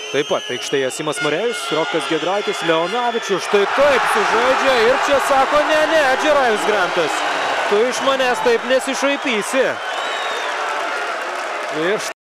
Taip pat aikštėje Simas Marėjus, Rokas Giedraitis, Leonavičius, štai taip sužaidžia ir čia sako, ne, Džerajus Grantas, tu iš manęs taip nesišaipysi.